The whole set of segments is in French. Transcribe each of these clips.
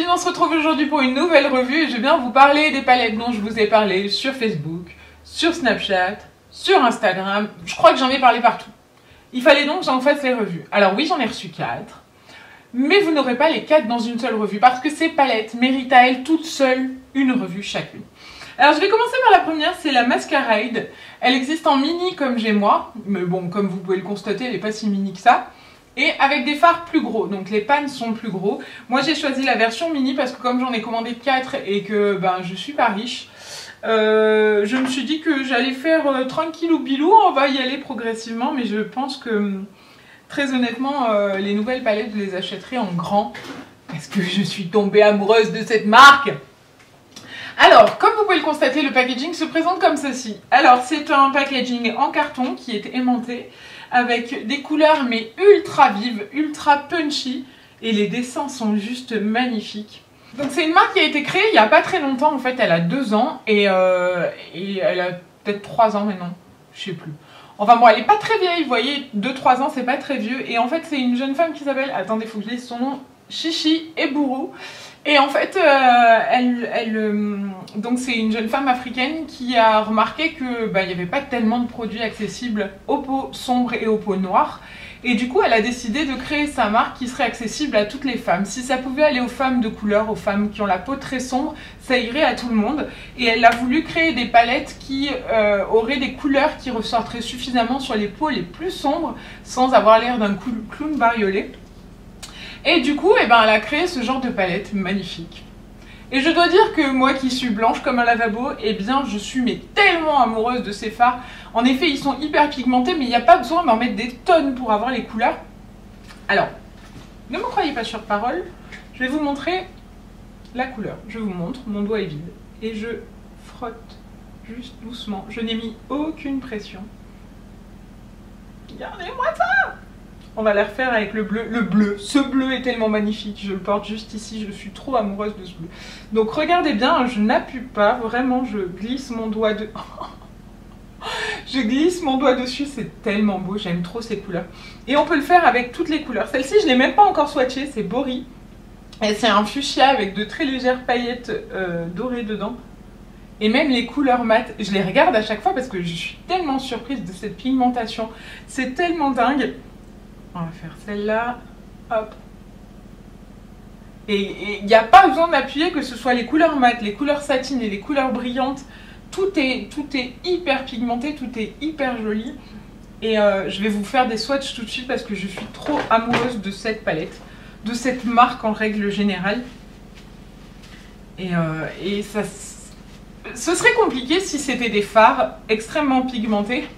on se retrouve aujourd'hui pour une nouvelle revue et je viens vous parler des palettes dont je vous ai parlé sur Facebook, sur Snapchat, sur Instagram. Je crois que j'en ai parlé partout. Il fallait donc que j'en fasse les revues. Alors oui, j'en ai reçu 4, mais vous n'aurez pas les 4 dans une seule revue parce que ces palettes méritent à elles toutes seules une revue chacune. Alors je vais commencer par la première, c'est la Masquerade. Elle existe en mini comme j'ai moi, mais bon, comme vous pouvez le constater, elle n'est pas si mini que ça. Et avec des fards plus gros, donc les pans sont plus gros. Moi j'ai choisi la version mini parce que comme j'en ai commandé 4 et que je suis pas riche, je me suis dit que j'allais faire tranquillou bilou, on va y aller progressivement, mais je pense que très honnêtement les nouvelles palettes je les achèterai en grand parce que je suis tombée amoureuse de cette marque. Alors, comme vous pouvez le constater, le packaging se présente comme ceci. Alors, c'est un packaging en carton qui est aimanté avec des couleurs mais ultra vives, ultra punchy et les dessins sont juste magnifiques. Donc c'est une marque qui a été créée il n'y a pas très longtemps, en fait elle a 2 ans et elle a peut-être 3 ans maintenant, je sais plus. Enfin bon, elle n'est pas très vieille, vous voyez, 2-3 ans c'est pas très vieux et en fait c'est une jeune femme qui s'appelle, attendez il faut que je lise son nom, Chichi Eburu. Et en fait, donc c'est une jeune femme africaine qui a remarqué que il n'y avait pas tellement de produits accessibles aux peaux sombres et aux peaux noires. Et du coup, elle a décidé de créer sa marque qui serait accessible à toutes les femmes. Si ça pouvait aller aux femmes de couleur, aux femmes qui ont la peau très sombre, ça irait à tout le monde. Et elle a voulu créer des palettes qui auraient des couleurs qui ressortiraient suffisamment sur les peaux les plus sombres, sans avoir l'air d'un clown bariolé. Et du coup, elle a créé ce genre de palette magnifique. Et je dois dire que moi qui suis blanche comme un lavabo, je suis tellement amoureuse de ces fards. En effet, ils sont hyper pigmentés, mais il n'y a pas besoin d'en mettre des tonnes pour avoir les couleurs. Alors, ne me croyez pas sur parole, je vais vous montrer la couleur. Je vous montre, mon doigt est vide. Et je frotte juste doucement. Je n'ai mis aucune pression. Regardez-moi ça! On va la refaire avec le bleu. Le bleu, ce bleu est tellement magnifique. Je le porte juste ici, je suis trop amoureuse de ce bleu. Donc regardez bien, je n'appuie pas, vraiment je glisse mon doigt de... Je glisse mon doigt dessus, c'est tellement beau, j'aime trop ces couleurs. Et on peut le faire avec toutes les couleurs. Celle-ci, je ne l'ai même pas encore swatchée, c'est Bori. Et c'est un fuchsia avec de très légères paillettes dorées dedans. Et même les couleurs mat, je les regarde à chaque fois parce que je suis tellement surprise de cette pigmentation. C'est tellement dingue. On va faire celle-là, hop. Et il n'y a pas besoin d'appuyer, que ce soit les couleurs mat, les couleurs satinées, les couleurs brillantes. Tout est hyper pigmenté, tout est hyper joli. Et je vais vous faire des swatchs tout de suite parce que je suis trop amoureuse de cette palette, de cette marque en règle générale. Et ça, ce serait compliqué si c'était des fards extrêmement pigmentés.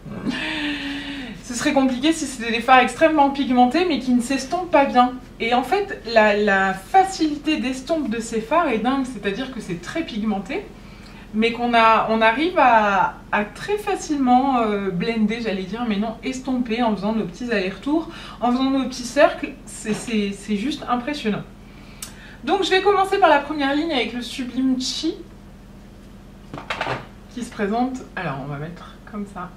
Ce serait compliqué si c'était des fards extrêmement pigmentés mais qui ne s'estompent pas bien. Et en fait, la facilité d'estompe de ces fards est dingue, c'est-à-dire que c'est très pigmenté, mais on arrive à très facilement blender, j'allais dire, mais non, estomper en faisant nos petits allers-retours, en faisant nos petits cercles, c'est juste impressionnant. Donc je vais commencer par la première ligne avec le Sublime Chi, qui se présente, alors on va mettre comme ça.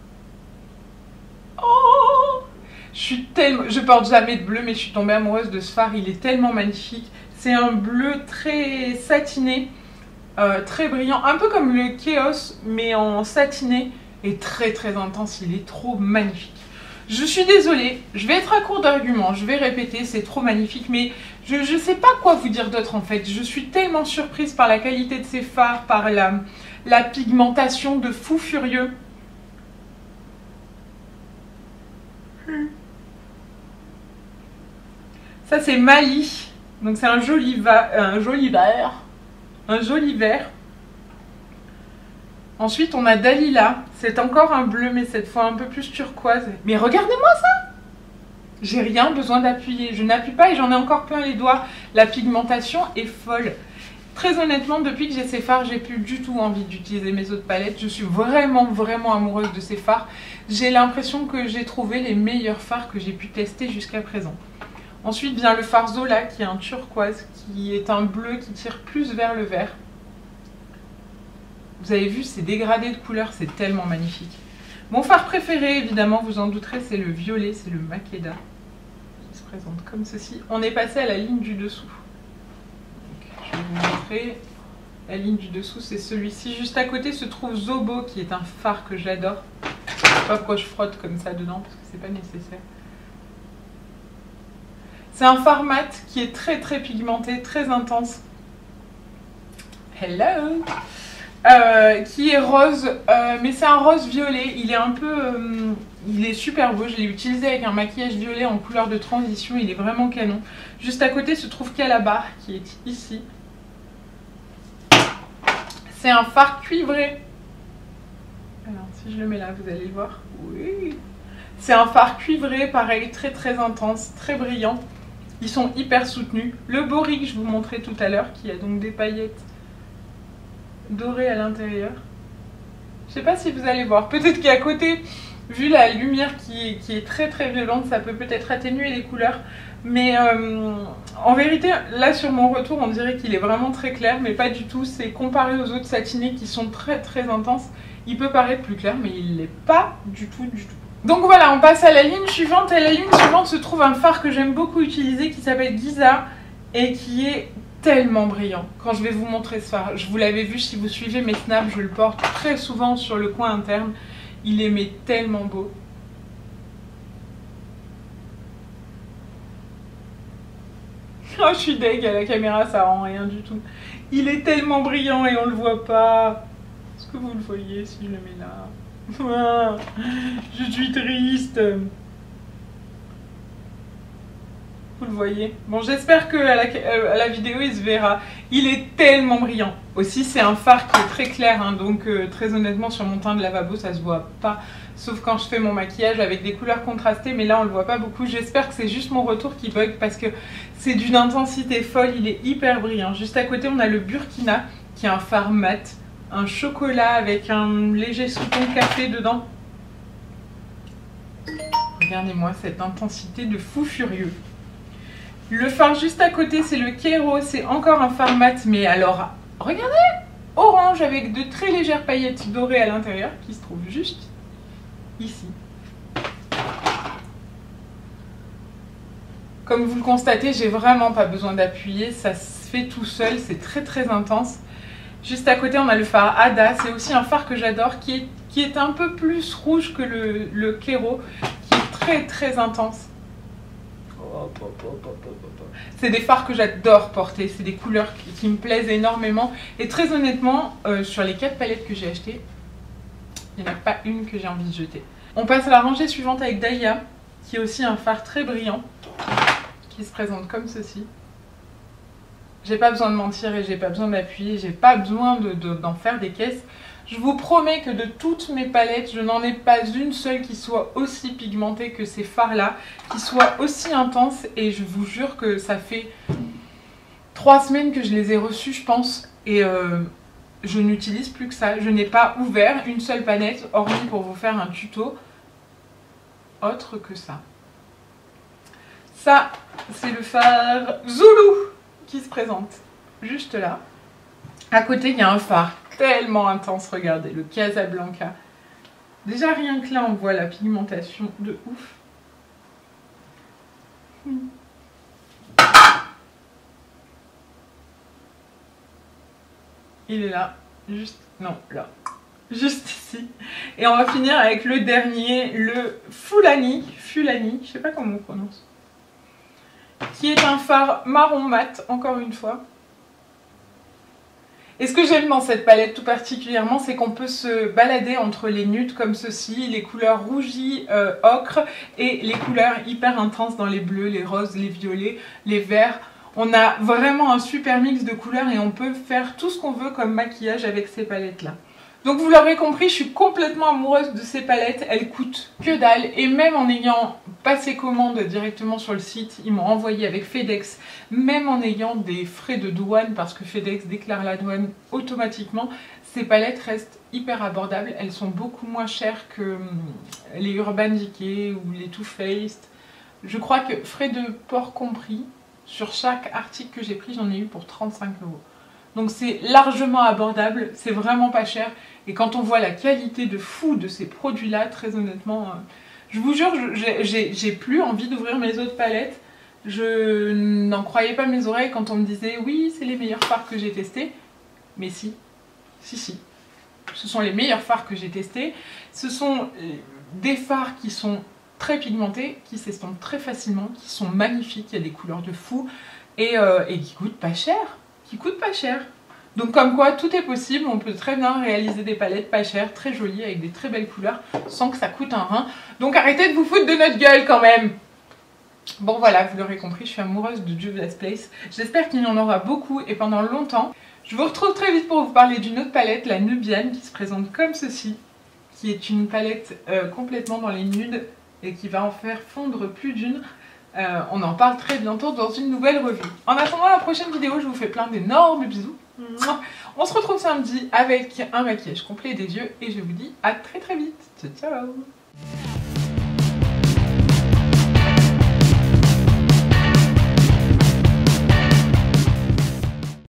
Oh, je porte jamais de bleu mais je suis tombée amoureuse de ce fard, il est tellement magnifique. C'est un bleu très satiné, très brillant, un peu comme le Chaos mais en satiné et très très intense, il est trop magnifique. Je suis désolée, je vais être à court d'arguments, je vais répéter, c'est trop magnifique, mais je sais pas quoi vous dire d'autre en fait. Je suis tellement surprise par la qualité de ces fards, par la pigmentation de fou furieux. Ça c'est Mali, donc c'est un joli vert. Ensuite on a Dalila, c'est encore un bleu mais cette fois un peu plus turquoise. Mais regardez-moi ça! J'ai rien besoin d'appuyer, je n'appuie pas et j'en ai encore plein les doigts. La pigmentation est folle. Très honnêtement, depuis que j'ai ces fards, j'ai plus du tout envie d'utiliser mes autres palettes. Je suis vraiment amoureuse de ces fards. J'ai l'impression que j'ai trouvé les meilleurs fards que j'ai pu tester jusqu'à présent. Ensuite vient le fard Zola qui est un turquoise, qui est un bleu qui tire plus vers le vert. Vous avez vu ces dégradés de couleurs, c'est tellement magnifique. Mon fard préféré, évidemment, vous en douterez, c'est le violet, c'est le Makeda. Qui se présente comme ceci. On est passé à la ligne du dessous. Donc, vous montrer. La ligne du dessous, c'est celui-ci. Juste à côté se trouve Zobo, qui est un fard que j'adore. Je sais pas pourquoi je frotte comme ça dedans, parce que c'est pas nécessaire. C'est un fard mat qui est très très pigmenté, très intense. Hello! Qui est rose, mais c'est un rose violet. Il est un peu... il est super beau. Je l'ai utilisé avec un maquillage violet en couleur de transition. Il est vraiment canon. Juste à côté se trouve Calabar, qui est ici. C'est un fard cuivré. Alors, si je le mets là, vous allez le voir. Oui. C'est un fard cuivré, pareil, très très intense, très brillant. Ils sont hyper soutenus. Le Bory que je vous montrais tout à l'heure, qui a donc des paillettes dorées à l'intérieur. Je sais pas si vous allez voir. Peut-être qu'à côté, vu la lumière qui est très très violente, ça peut peut-être atténuer les couleurs. Mais en vérité, là sur mon retour, on dirait qu'il est vraiment très clair, mais pas du tout. C'est comparé aux autres satinés qui sont très très intenses. Il peut paraître plus clair, mais il l'est pas du tout du tout. Donc voilà, on passe à la ligne suivante. À la ligne suivante se trouve un fard que j'aime beaucoup utiliser qui s'appelle Giza et qui est tellement brillant. Quand je vais vous montrer ce fard, je vous l'avais vu si vous suivez mes snaps, je le porte très souvent sur le coin interne. Il est mais tellement beau. Oh, je suis deg à la caméra, ça rend rien du tout. Il est tellement brillant et on le voit pas. Est-ce que vous le voyez si je le mets là? Ah, je suis triste. Vous le voyez? Bon, j'espère que à la vidéo il se verra. Il est tellement brillant. Aussi, c'est un fard qui est très clair, hein, donc très honnêtement sur mon teint de lavabo ça se voit pas. Sauf quand je fais mon maquillage avec des couleurs contrastées, mais là on le voit pas beaucoup. J'espère que c'est juste mon retour qui bug parce que c'est d'une intensité folle, il est hyper brillant. Juste à côté on a le Burkina qui est un fard mat, un chocolat avec un léger sous-ton café dedans. Regardez-moi cette intensité de fou furieux. Le fard juste à côté c'est le Kero, c'est encore un fard mat, mais alors regardez, orange avec de très légères paillettes dorées à l'intérieur qui se trouvent juste ici. Comme vous le constatez, j'ai vraiment pas besoin d'appuyer, ça se fait tout seul, c'est très très intense. Juste à côté on a le fard Ada, c'est aussi un fard que j'adore qui est un peu plus rouge que le Kero, qui est très très intense. C'est des fards que j'adore porter, c'est des couleurs qui me plaisent énormément. Et très honnêtement, sur les 4 palettes que j'ai achetées, il n'y en a pas une que j'ai envie de jeter. On passe à la rangée suivante avec Dahlia, qui est aussi un fard très brillant, qui se présente comme ceci. J'ai pas besoin de mentir et j'ai pas besoin d'appuyer, j'ai pas besoin d'en faire des caisses. Je vous promets que de toutes mes palettes, je n'en ai pas une seule qui soit aussi pigmentée que ces fards-là, qui soit aussi intense, et je vous jure que ça fait 3 semaines que je les ai reçus, je pense, et je n'utilise plus que ça. Je n'ai pas ouvert une seule palette, hormis pour vous faire un tuto, autre que ça. Ça, c'est le fard Zulu qui se présente juste là. À côté, il y a un fard tellement intense, regardez, le Casablanca. Déjà, rien que là, on voit la pigmentation de ouf. Il est là, juste, non, là, juste ici. Et on va finir avec le dernier, le Fulani, je sais pas comment on prononce, qui est un fard marron mat, encore une fois. Et ce que j'aime dans cette palette tout particulièrement, c'est qu'on peut se balader entre les nudes comme ceci, les couleurs rougies, ocre, et les couleurs hyper intenses dans les bleus, les roses, les violets, les verts. On a vraiment un super mix de couleurs et on peut faire tout ce qu'on veut comme maquillage avec ces palettes-là. Donc vous l'aurez compris, je suis complètement amoureuse de ces palettes, elles coûtent que dalle, et même en ayant passé commande directement sur le site, ils m'ont envoyé avec FedEx, même en ayant des frais de douane, parce que FedEx déclare la douane automatiquement, ces palettes restent hyper abordables, elles sont beaucoup moins chères que les Urban Decay ou les Too Faced. Je crois que frais de port compris, sur chaque article que j'ai pris, j'en ai eu pour 35 €. Donc c'est largement abordable, c'est vraiment pas cher. Et quand on voit la qualité de fou de ces produits-là, très honnêtement, je vous jure, j'ai plus envie d'ouvrir mes autres palettes. Je n'en croyais pas mes oreilles quand on me disait oui, c'est les meilleurs fards que j'ai testés. Mais si. Ce sont les meilleurs fards que j'ai testés. Ce sont des fards qui sont très pigmentés, qui s'estompent très facilement, qui sont magnifiques, il y a des couleurs de fou et qui coûtent pas cher. Donc comme quoi tout est possible, on peut très bien réaliser des palettes pas chères, très jolies, avec des très belles couleurs, sans que ça coûte un rein. Donc arrêtez de vous foutre de notre gueule quand même. Bon voilà, vous l'aurez compris, je suis amoureuse de Juvia's Place. J'espère qu'il y en aura beaucoup et pendant longtemps. Je vous retrouve très vite pour vous parler d'une autre palette, la Nubian, qui se présente comme ceci, qui est une palette complètement dans les nudes et qui va en faire fondre plus d'une. On en parle très bientôt dans une nouvelle revue. En attendant la prochaine vidéo, je vous fais plein d'énormes bisous. On se retrouve samedi avec un maquillage complet des yeux et je vous dis à très vite. Ciao ciao.